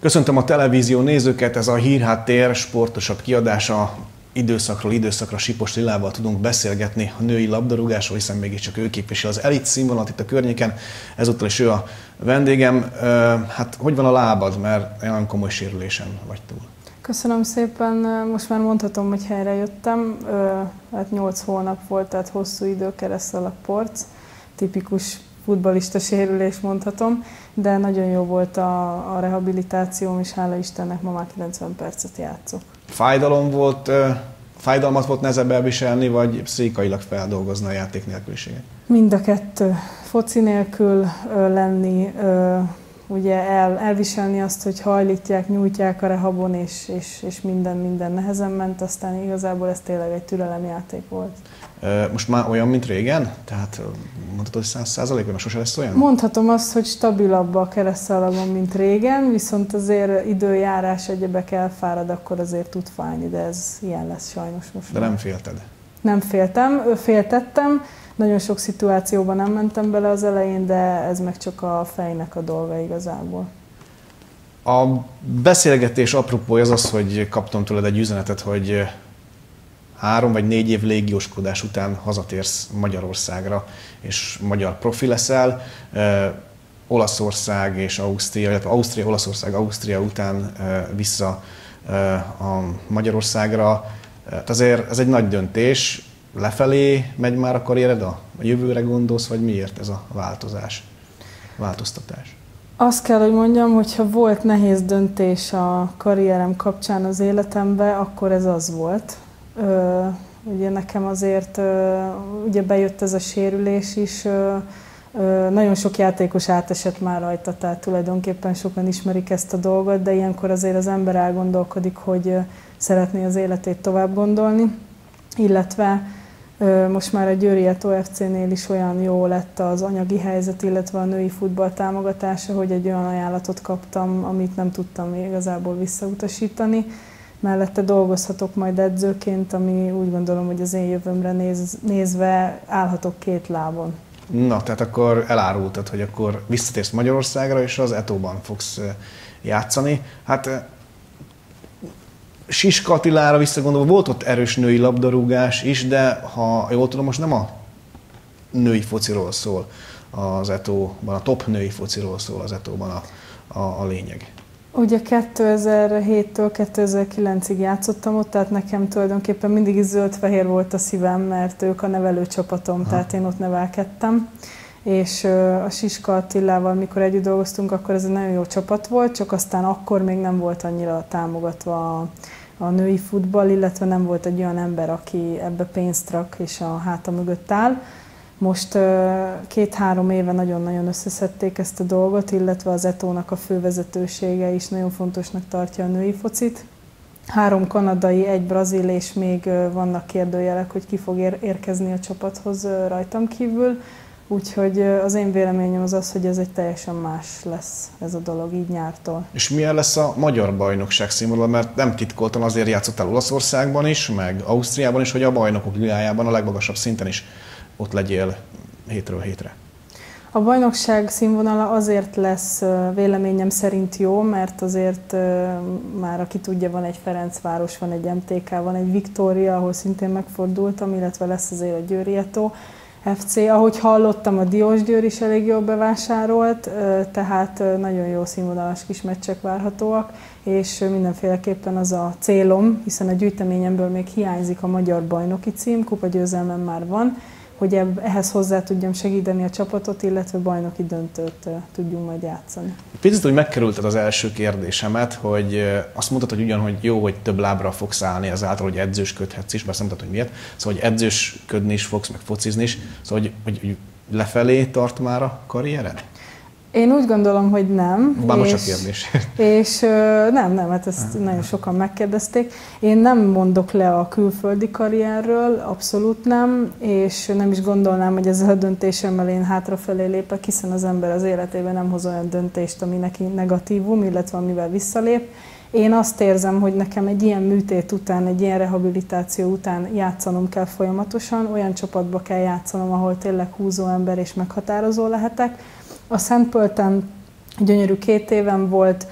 Köszöntöm a televízió nézőket, ez a Hírháttér sportosabb kiadása. Időszakról időszakra Sipos Lilával tudunk beszélgetni a női labdarúgásról, hiszen mégiscsak ő képvisel az elit színvonalat itt a környéken. Ezúttal is ő a vendégem. Hát hogy van a lábad, mert olyan komoly sérülésen vagy túl? Köszönöm szépen, most már mondhatom, hogy helyre jöttem. Hát 8 hónap volt, tehát hosszú időkeresztel a porc. Tipikus futballista sérülés mondhatom, de nagyon jó volt a rehabilitációm, és hála Istennek ma már 90 percet játszok. Fájdalmat volt nehezebb elviselni, vagy pszichikailag feldolgozni a játék nélküliséget? Mind a kettő. Foci nélkül lenni, ugye elviselni azt, hogy hajlítják, nyújtják a rehabon, és minden nehezen ment, aztán igazából ez tényleg egy türelemjáték volt. Most már olyan, mint régen? Tehát mondhatod, hogy 100%-ban, mert sose lesz olyan? Mondhatom azt, hogy stabilabb a keresztszalagon, mint régen, viszont azért időjárás, egyebek elfárad, akkor azért tud fájni, de ez ilyen lesz sajnos most. De nem félted? Nem féltettem. Nagyon sok szituációban nem mentem bele az elején, de ez meg csak a fejnek a dolga igazából. A beszélgetés apropója az, hogy kaptam tőled egy üzenetet, hogy 3 vagy 4 év légióskodás után hazatérsz Magyarországra, és magyar profi leszel. Olaszország és Ausztria, illetve Ausztria, Olaszország, Ausztria után vissza a Magyarországra. Azért ez egy nagy döntés. Lefelé megy már a karriered, a jövőre gondolsz, vagy miért ez a változtatás? Azt kell, hogy mondjam, hogyha volt nehéz döntés a karrierem kapcsán az életemben, akkor ez az volt. Ugye nekem azért ugye bejött ez a sérülés is, nagyon sok játékos átesett már rajta, tehát tulajdonképpen sokan ismerik ezt a dolgot, de ilyenkor azért az ember elgondolkodik, hogy szeretné az életét tovább gondolni, illetve most már a Győri Eto FC-nél is olyan jó lett az anyagi helyzet, illetve a női futball támogatása, hogy egy olyan ajánlatot kaptam, amit nem tudtam igazából visszautasítani. Mellette dolgozhatok majd edzőként, ami úgy gondolom, hogy az én jövőmre nézve állhatok 2 lábon. Na, tehát akkor elárultad, hogy akkor visszatérsz Magyarországra, és az Etóban fogsz játszani. Hát Siska Attilára visszagondolva volt ott erős női labdarúgás is, de ha jól tudom, most nem a női fociról szól az Etóban, a top női fociról szól az Etóban a lényeg. Ugye 2007-től 2009-ig játszottam ott, tehát nekem tulajdonképpen mindig is zöld-fehér volt a szívem, mert ők a nevelőcsapatom, tehát én ott nevelkedtem. És a Siska Attilával, mikor együtt dolgoztunk, akkor ez egy nagyon jó csapat volt, csak aztán akkor még nem volt annyira támogatva a női futball, illetve nem volt egy olyan ember, aki ebbe pénzt rak és a háta mögött áll. Most 2-3 éve nagyon-nagyon összeszedték ezt a dolgot, illetve az Etónak a fővezetősége is nagyon fontosnak tartja a női focit. 3 kanadai, 1 brazil, és még vannak kérdőjelek, hogy ki fog érkezni a csapathoz rajtam kívül. Úgyhogy az én véleményem az, hogy ez egy teljesen más lesz ez a dolog így nyártól. És milyen lesz a magyar bajnokság színvonal? Mert nem titkoltan azért játszottál Olaszországban is, meg Ausztriában is, hogy a bajnokok ligájában a legmagasabb szinten is ott legyél hétről hétre. A bajnokság színvonala azért lesz véleményem szerint jó, mert azért már aki tudja, van egy Ferencváros, van egy MTK, van egy Viktória, ahol szintén megfordultam, illetve lesz azért a Győri Eto FC. Ahogy hallottam, a Diósgyőr is elég jól bevásárolt, tehát nagyon jó színvonalas kis meccsek várhatóak, és mindenféleképpen az a célom, hiszen a gyűjteményemből még hiányzik a magyar bajnoki cím, kupagyőzelmem már van, hogy ehhez hozzá tudjam segíteni a csapatot, illetve bajnoki döntőt tudjunk majd játszani. Picit, hogy megkerülted az első kérdésemet, hogy azt mondtad, hogy ugyan, hogy jó, hogy több lábra fogsz állni azáltal, hogy edzősködhetsz is, bár azt mondtad, hogy miért. Szóval, hogy edzősködni is fogsz, meg focizni is. Szóval, hogy lefelé tart már a karriered? Én úgy gondolom, hogy nem. Bár most a kérdés. És nem, hát ezt nagyon sokan megkérdezték. Én nem mondok le a külföldi karrierről, abszolút nem, és nem is gondolnám, hogy ezzel a döntésemmel én hátrafelé lépek, hiszen az ember az életében nem hoz olyan döntést, ami neki negatívum, illetve amivel visszalép. Én azt érzem, hogy nekem egy ilyen műtét után, egy ilyen rehabilitáció után játszanom kell folyamatosan, olyan csapatba kell játszanom, ahol tényleg húzó ember és meghatározó lehetek. A Szentpölten gyönyörű 2 évem volt,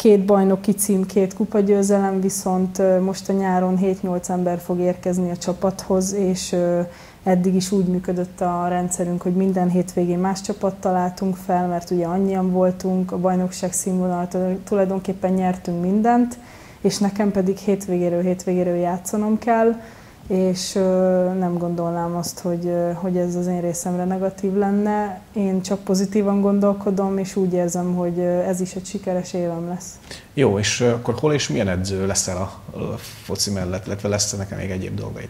2 bajnoki cím, 2 kupagyőzelem, viszont most a nyáron 7-8 ember fog érkezni a csapathoz, és eddig is úgy működött a rendszerünk, hogy minden hétvégén más csapattal álltunk fel, mert ugye annyian voltunk, a bajnokság színvonalat tulajdonképpen nyertünk mindent, és nekem pedig hétvégéről játszanom kell, és nem gondolnám azt, hogy ez az én részemre negatív lenne. Én csak pozitívan gondolkodom, és úgy érzem, hogy ez is egy sikeres évem lesz. Jó, és akkor hol és milyen edző leszel a foci mellett, illetve lesz nekem még egyéb dolgaid?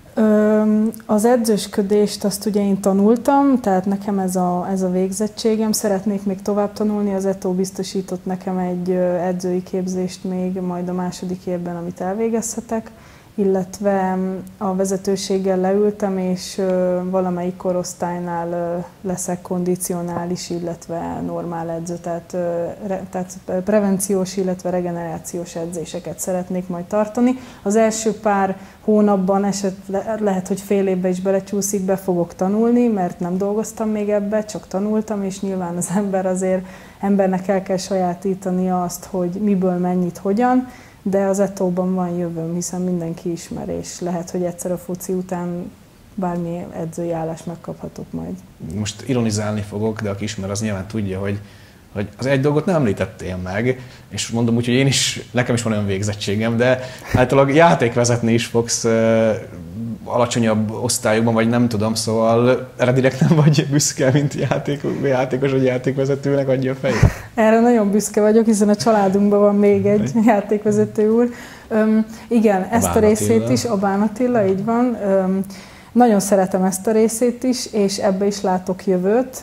Az edzősködést azt ugye én tanultam, tehát nekem ez a végzettségem. Szeretnék még tovább tanulni, az ETO biztosított nekem egy edzői képzést még majd a második évben, amit elvégezhetek, illetve a vezetőséggel leültem, és valamelyik korosztálynál leszek kondicionális, illetve normál edző, tehát prevenciós, illetve regenerációs edzéseket szeretnék majd tartani. Az első pár hónapban lehet, hogy fél évbe is belecsúszik, be fogok tanulni, mert nem dolgoztam még ebbe, csak tanultam, és nyilván az embernek el kell sajátítani azt, hogy miből mennyit, hogyan, de az ETO-ban van jövőm, hiszen mindenki ismer, és lehet, hogy egyszer a foci után bármi edzői állást megkaphatok majd. Most ironizálni fogok, de aki ismer, az nyilván tudja, hogy az egy dolgot nem említettél meg, és mondom úgy, hogy nekem is van olyan végzettségem, de általában játékvezetni is fogsz alacsonyabb osztályokban, vagy nem tudom, szóval erre direkt nem vagy büszke, mint játékos vagy játékvezetőnek adja a fejét? Erre nagyon büszke vagyok, hiszen a családunkban van még egy játékvezető úr. Igen, ezt a részét is, Abán Attila, így van. Nagyon szeretem ezt a részét is, és ebbe is látok jövőt,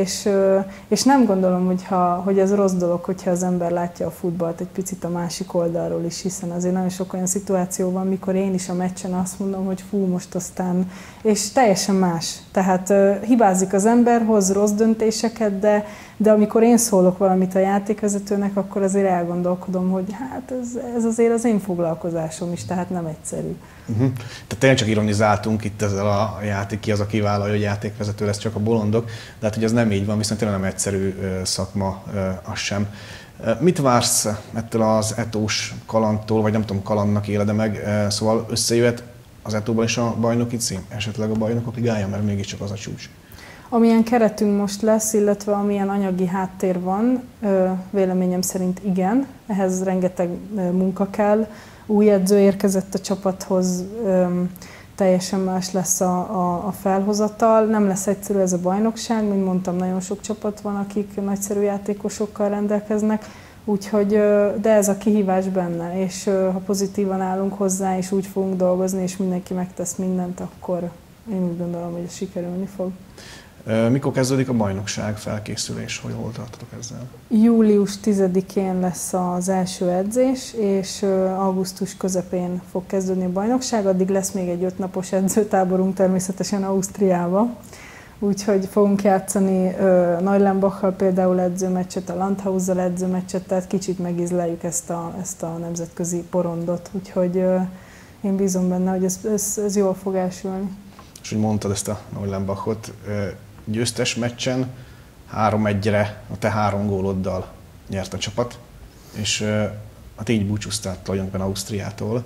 és nem gondolom, hogy ez rossz dolog, hogyha az ember látja a futballt egy picit a másik oldalról is, hiszen azért nagyon sok olyan szituáció van, mikor én is a meccsen azt mondom, hogy fú, most aztán, és teljesen más. Tehát hibázik az ember, hoz rossz döntéseket, de amikor én szólok valamit a játékvezetőnek, akkor azért elgondolkodom, hogy hát ez azért az én foglalkozásom is, tehát nem egyszerű. Tehát tényleg csak ironizáltunk itt ezzel a játék, ki az, aki vállalja, hogy játékvezető lesz, csak a bolondok, de hát hogy ez nem így van, viszont tényleg nem egyszerű szakma az sem. Mit vársz ettől az etós kalandtól, vagy nem tudom, kalandnak éled meg, szóval összejöhet az etóban is a bajnoki cím, esetleg a bajnokok ligája, mert mégiscsak az a csúcs? Amilyen keretünk most lesz, illetve amilyen anyagi háttér van, véleményem szerint igen, ehhez rengeteg munka kell. Új edző érkezett a csapathoz, teljesen más lesz a felhozatal. Nem lesz egyszerű ez a bajnokság, mint mondtam, nagyon sok csapat van, akik nagyszerű játékosokkal rendelkeznek, úgyhogy, de ez a kihívás benne, és ha pozitívan állunk hozzá, és úgy fogunk dolgozni, és mindenki megtesz mindent, akkor én úgy gondolom, hogy ez sikerülni fog. Mikor kezdődik a bajnokság felkészülés? Hol tartotok ezzel? Július 10-én lesz az első edzés, és augusztus közepén fog kezdődni a bajnokság. Addig lesz még egy 5 napos edzőtáborunk természetesen Ausztriába. Úgyhogy fogunk játszani Neulenbachal például edzőmeccset, a Landhaussal edzőmeccset, tehát kicsit megízleljük ezt a nemzetközi porondot. Úgyhogy én bízom benne, hogy ez jól fog elsülni. És hogy mondtad ezt a Neulenbachot, győztes meccsen 3-1-re a te 3 góloddal nyert a csapat, és hát így búcsúztál tulajdonképpen Ausztriától.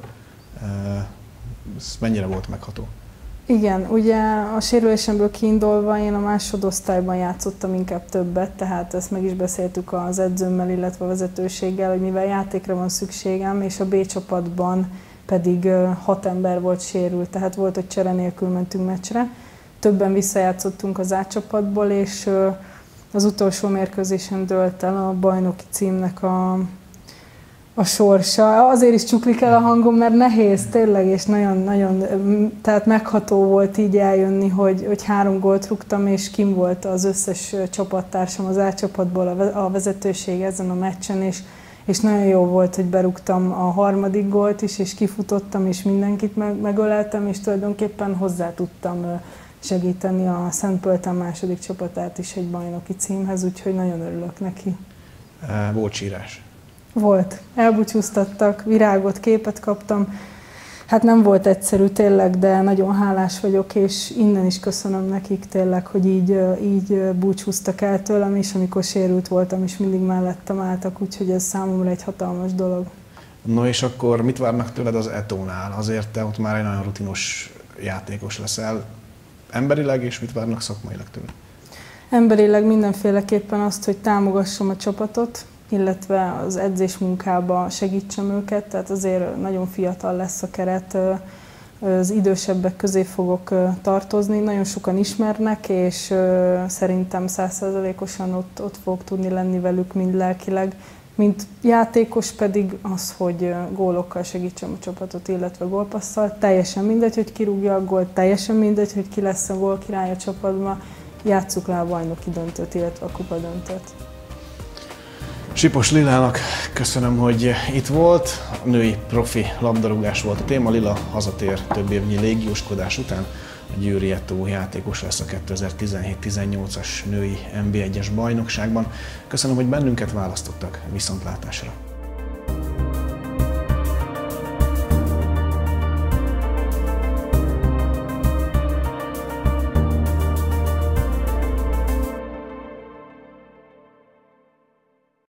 Ez mennyire volt megható? Igen, ugye a sérülésemből kiindulva én a másodosztályban játszottam inkább többet, tehát ezt meg is beszéltük az edzőmmel, illetve a vezetőséggel, hogy mivel játékra van szükségem, és a B csapatban pedig 6 ember volt sérült, tehát volt, hogy csere nélkül mentünk meccsre. Többen visszajátszottunk az A csapatból, és az utolsó mérkőzésen dőlt el a bajnoki címnek a sorsa. Azért is csuklik el a hangom, mert nehéz tényleg, és nagyon, tehát megható volt így eljönni, hogy 3 gólt rúgtam, és kim volt az összes csapattársam az A csapatból a vezetőség ezen a meccsen, és nagyon jó volt, hogy berúgtam a 3. gólt is, és kifutottam, és mindenkit megöleltem, és tulajdonképpen hozzá tudtam segíteni a Szentpölten második csapatát is egy bajnoki címhez, úgyhogy nagyon örülök neki. Volt sírás? Volt. Elbúcsúztattak, virágot, képet kaptam. Hát nem volt egyszerű tényleg, de nagyon hálás vagyok, és innen is köszönöm nekik tényleg, hogy így búcsúztak el tőlem, és amikor sérült voltam, is mindig mellettem álltak, úgyhogy ez számomra egy hatalmas dolog. No és akkor mit várnak tőled az Etónál? Azért te ott már egy nagyon rutinos játékos leszel emberileg, és mit várnak szakmailag tőled? Emberileg mindenféleképpen azt, hogy támogassam a csapatot, illetve az edzés munkába segítsem őket, tehát azért nagyon fiatal lesz a keret, az idősebbek közé fogok tartozni, nagyon sokan ismernek, és szerintem 100%-osan ott fogok tudni lenni velük, mind lelkileg, mint játékos pedig az, hogy gólokkal segítsem a csapatot, illetve gólpasszal. Teljesen mindegy, hogy ki rúgja a gólt, teljesen mindegy, hogy ki lesz a gólkirály a csapatban, játsszuk le a bajnoki döntőt, illetve a kupa döntőt. Sipos Lilának köszönöm, hogy itt volt. A női profi labdarúgás volt a téma. Lila hazatér több évnyi légióskodás után. A Győri Etó játékos lesz a 2017-18-as női NB1-es bajnokságban. Köszönöm, hogy bennünket választottak. Viszontlátásra!